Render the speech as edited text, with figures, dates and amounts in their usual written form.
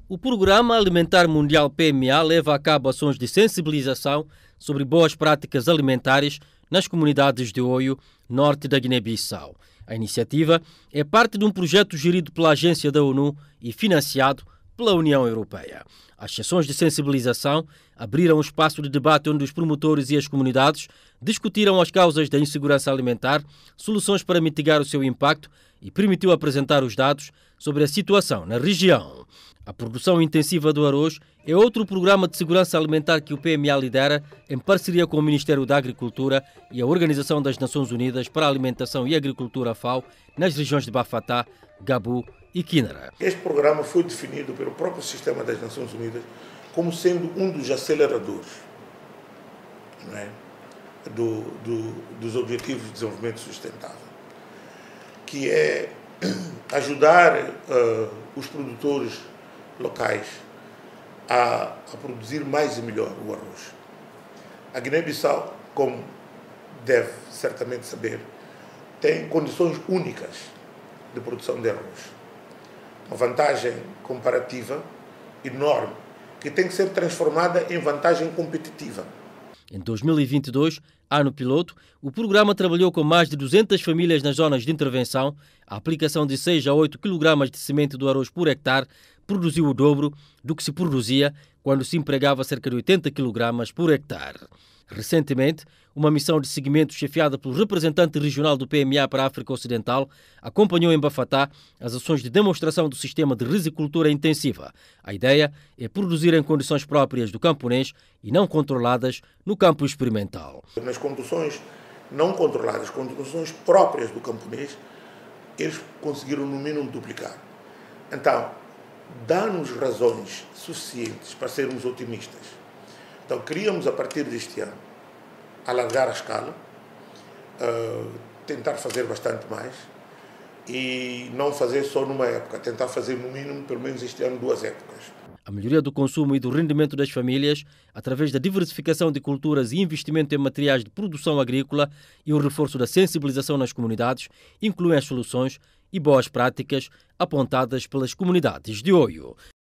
O Programa Alimentar Mundial PMA leva a cabo ações de sensibilização sobre boas práticas alimentares nas comunidades de Oio, norte da Guiné-Bissau. A iniciativa é parte de um projeto gerido pela Agência da ONU e financiado pela União Europeia. As sessões de sensibilização abriram um espaço de debate onde os promotores e as comunidades discutiram as causas da insegurança alimentar, soluções para mitigar o seu impacto e permitiu apresentar os dados sobre a situação na região. A produção intensiva do arroz é outro programa de segurança alimentar que o PMA lidera em parceria com o Ministério da Agricultura e a Organização das Nações Unidas para a Alimentação e Agricultura FAO nas regiões de Bafatá, Gabu e Quinara. Este programa foi definido pelo próprio Sistema das Nações Unidas como sendo um dos aceleradores, não é? dos Objetivos de Desenvolvimento Sustentável, que é ajudar os produtores locais a produzir mais e melhor o arroz. A Guiné-Bissau, como deve certamente saber, tem condições únicas de produção de arroz. Uma vantagem comparativa enorme, que tem que ser transformada em vantagem competitiva. Em 2022, ano piloto, o programa trabalhou com mais de 200 famílias nas zonas de intervenção. A aplicação de 6 a 8 kg de semente do arroz por hectare produziu o dobro do que se produzia quando se empregava cerca de 80 kg por hectare. Recentemente, uma missão de seguimento chefiada pelo representante regional do PMA para a África Ocidental acompanhou em Bafatá as ações de demonstração do sistema de rizicultura intensiva. A ideia é produzir em condições próprias do camponês e não controladas no campo experimental. Nas condições não controladas, condições próprias do camponês, eles conseguiram no mínimo duplicar. Então, dá-nos razões suficientes para sermos otimistas. Então, queríamos, a partir deste ano, alargar a escala, tentar fazer bastante mais e não fazer só numa época, tentar fazer no mínimo, pelo menos este ano, 2 épocas. A melhoria do consumo e do rendimento das famílias, através da diversificação de culturas e investimento em materiais de produção agrícola e o reforço da sensibilização nas comunidades, incluem as soluções e boas práticas apontadas pelas comunidades de Oio.